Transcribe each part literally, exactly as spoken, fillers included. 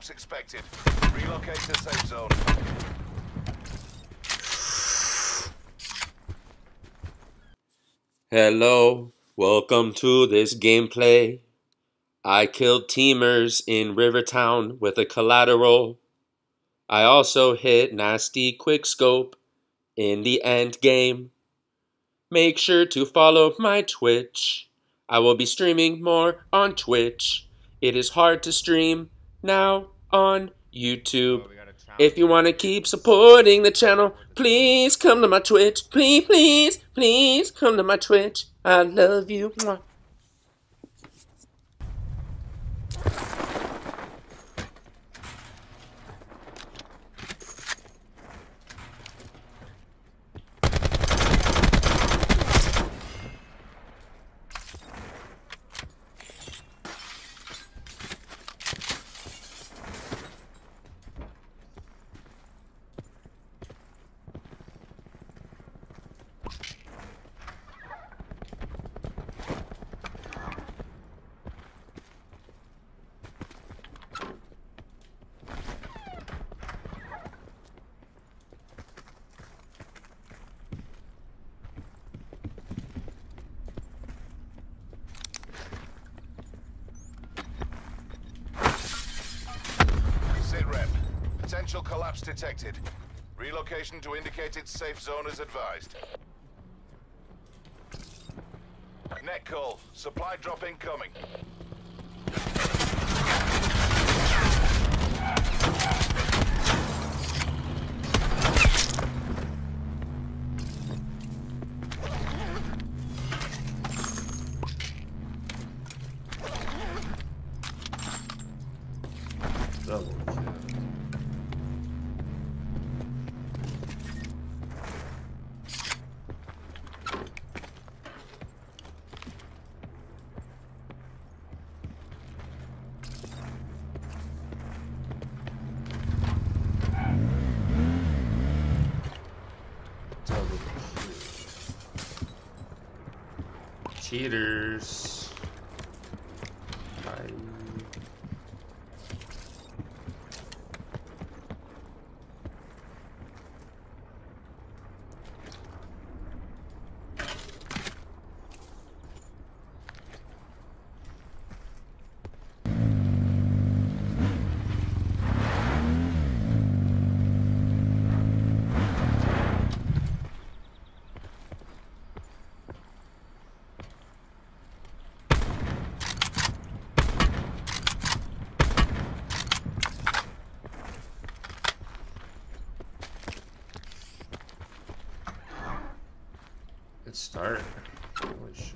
collapse expected. Relocate to safe zone. Hello, welcome to this gameplay. I killed teamers in RiverTown with a collateral. I also hit nasty quickscope in the end game. Make sure to follow my Twitch. I will be streaming more on Twitch. It is hard to stream now on YouTube. If you want to keep supporting the channel, please come to my Twitch. Please, please, please come to my Twitch. I love you. Mwah. Potential collapse detected. Relocation to indicated safe zone is advised. Net call. Supply drop incoming. Double. Cheaters. Bye. Good start. Holy shit.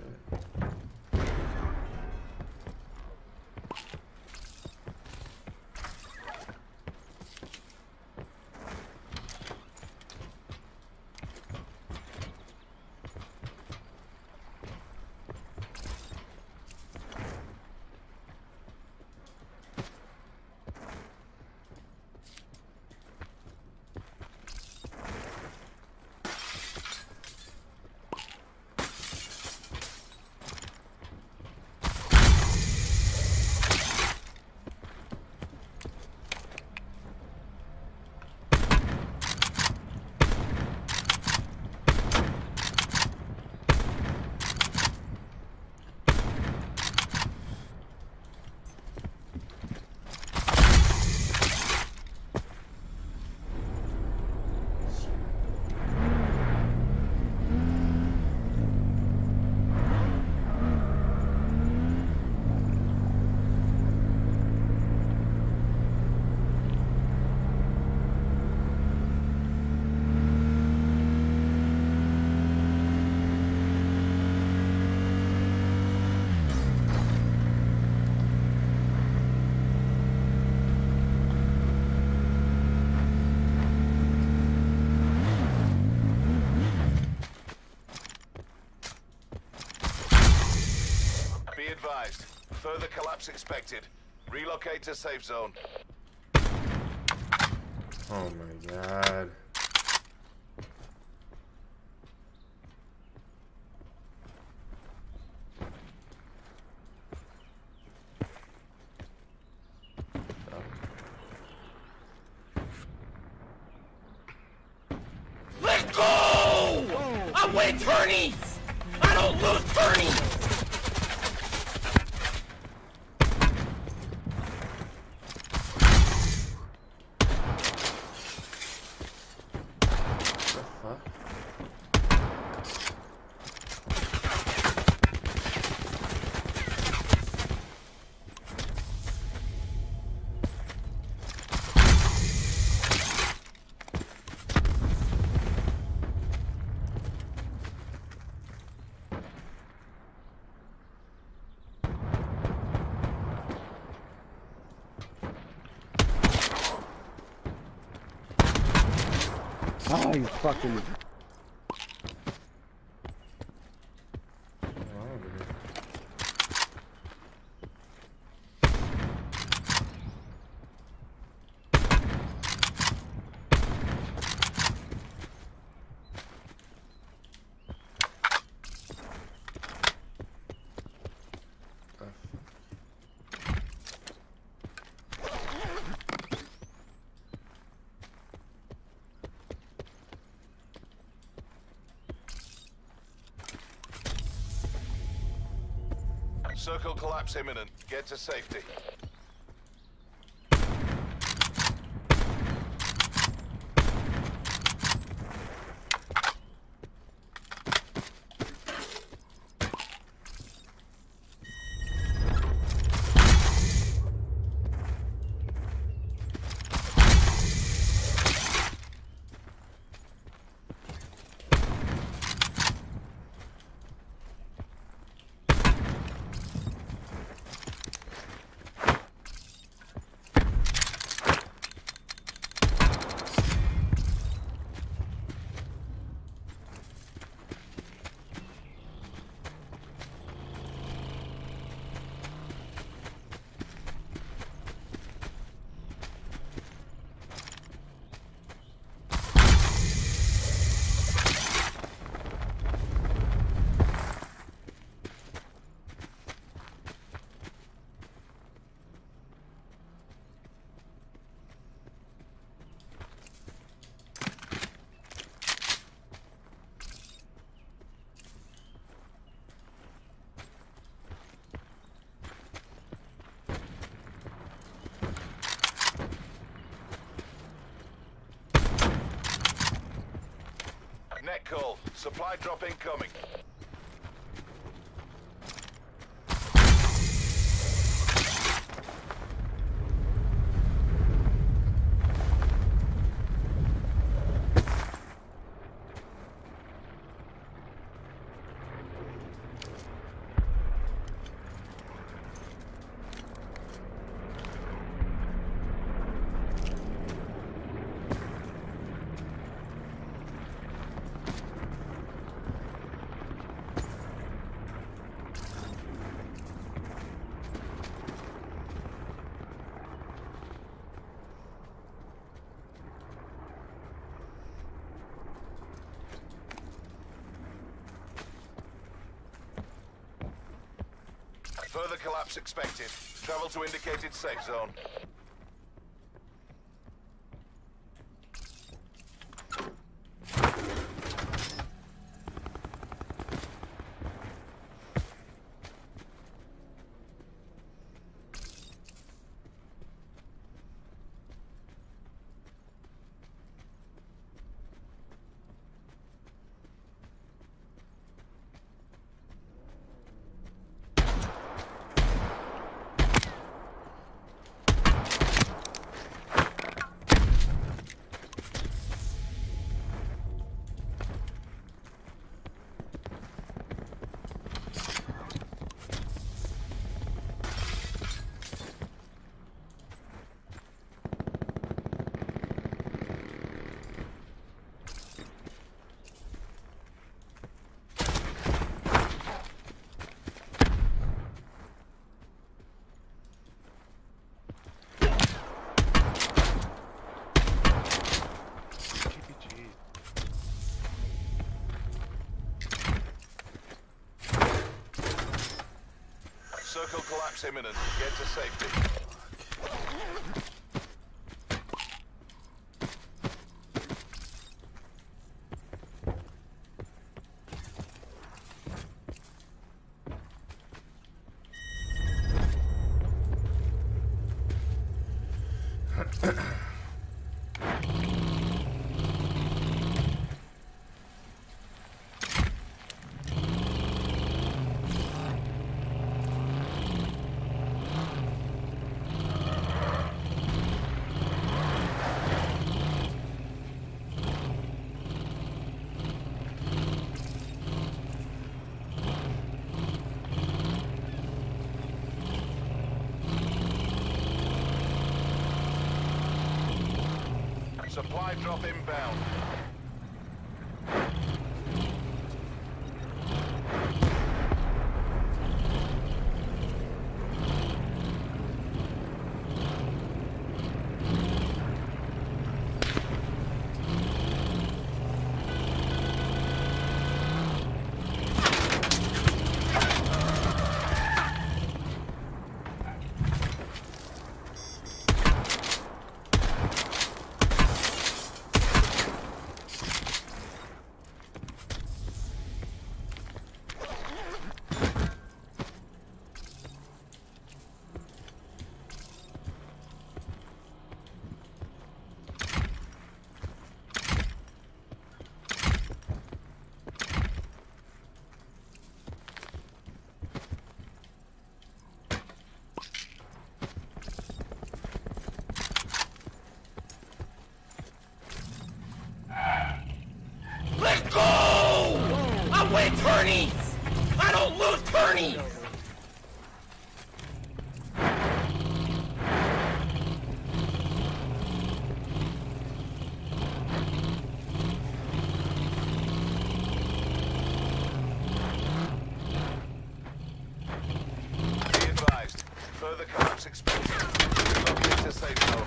Advised. Further collapse expected. Relocate to safe zone. Oh my god. my turnies! I don't lose turnies! Oh, you fucking... Circle collapse imminent. Get to safety. Net call. Supply drop incoming. Further collapse expected. Travel to indicated safe zone. Circle collapse imminent. Get to safety. Supply drop inbound. Let go! I win tourneys! I don't lose tourneys! Be advised. Further collapse expected. Relocate to safe zone.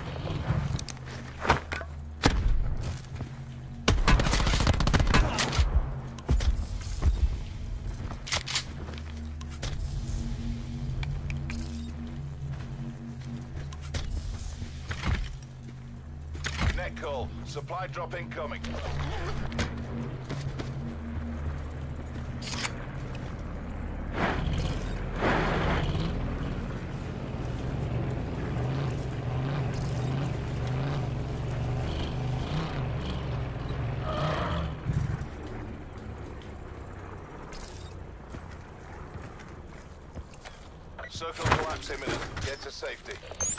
Net call. Supply drop incoming. Circle collapse imminent. Get to safety.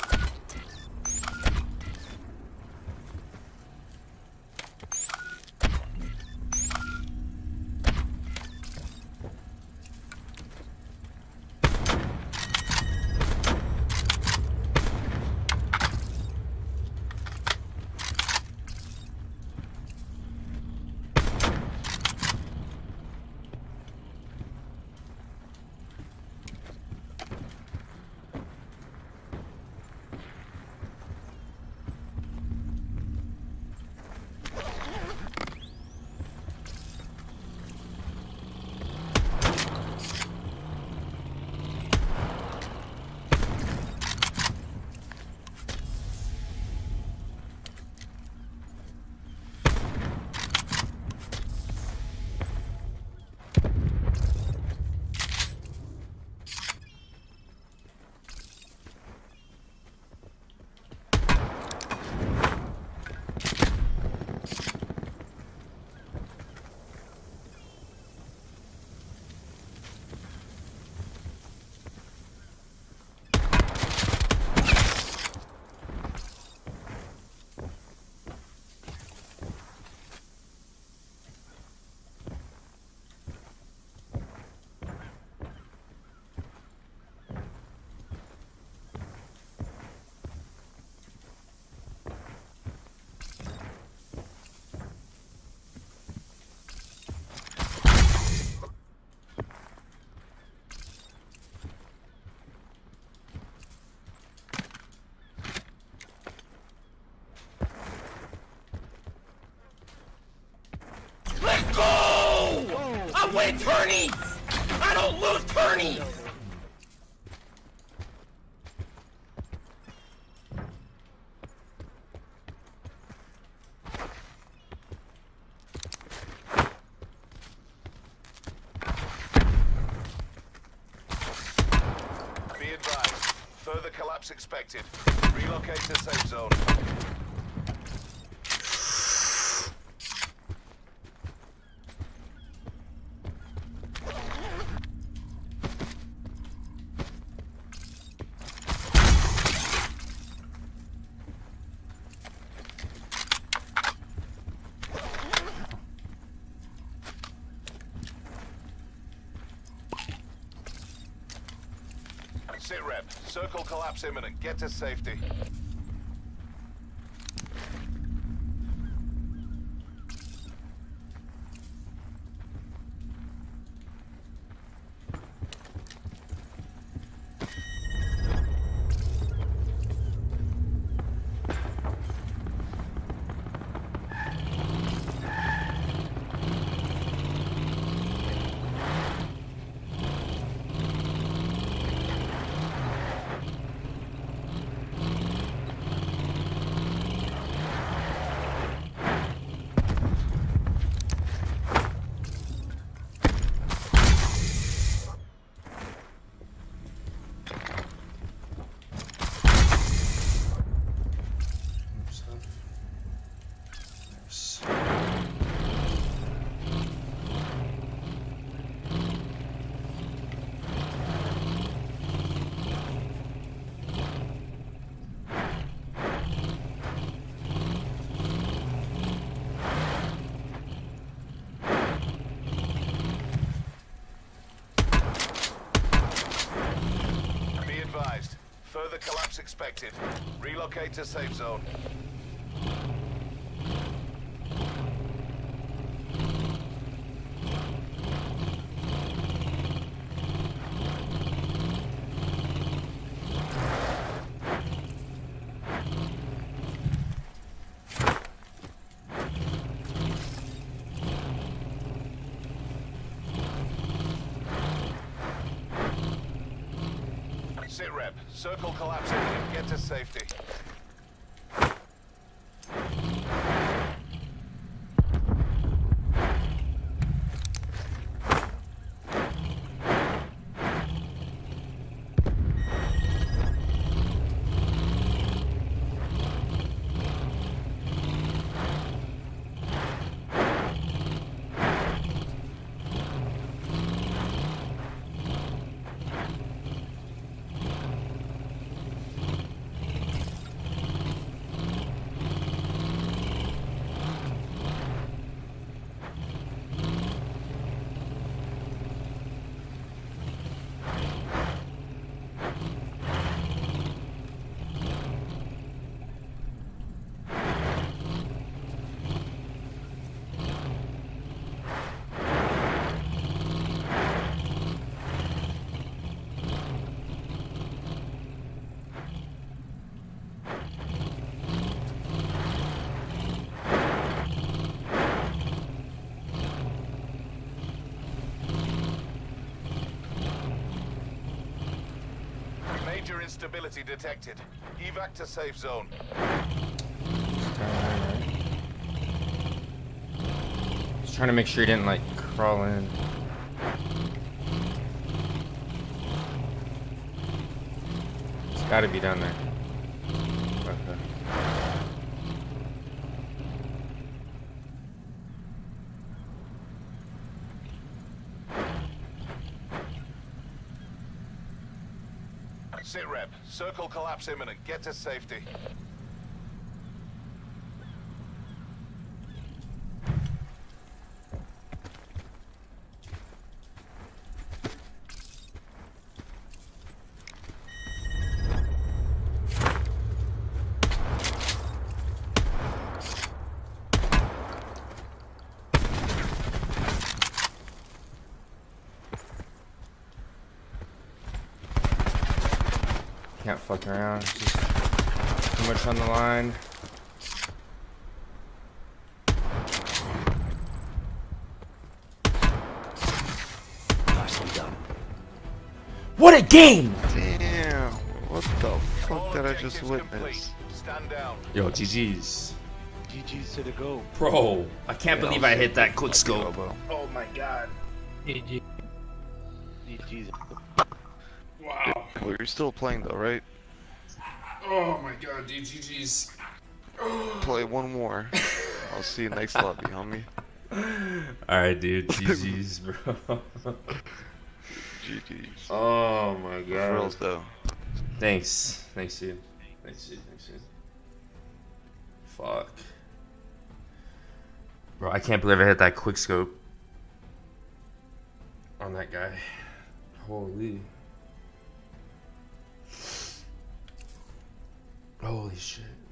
Let go! I win tourneys! I don't lose tourneys! Be advised. Further collapse collapse expected. Relocate to safe zone. Sit rep. Circle collapse imminent. Get to safety. Further collapse expected. Relocate to safe zone. Sit rep. Circle collapse imminent. Get to safety. Major instability detected. Evac to safe zone. Just trying to make sure he didn't like crawl in. It's gotta be down there. Okay. Sit rep. Circle collapse imminent. Get to safety. Can't fuck around. It's just too much on the line. Nicely done. What a game! Damn, what the fuck All did I just objectives witness? complete. Stand down. Yo, G G's. G G's to the go. Bro, I can't Yeah, believe I'll I say hit that fuck quick you, scope. hobo. Oh my god. G G. G G's. Wow. Well, you're still playing though, right? Oh my god, dude, G G's. Play one more. I'll see you next lobby, homie. Alright, dude, G G's, bro. G G's. Oh my god. For reals, though. Thanks. Thanks, dude. Thanks, dude. Thanks, dude. Fuck. Bro, I can't believe I hit that quick scope on that guy. Holy. Holy shit.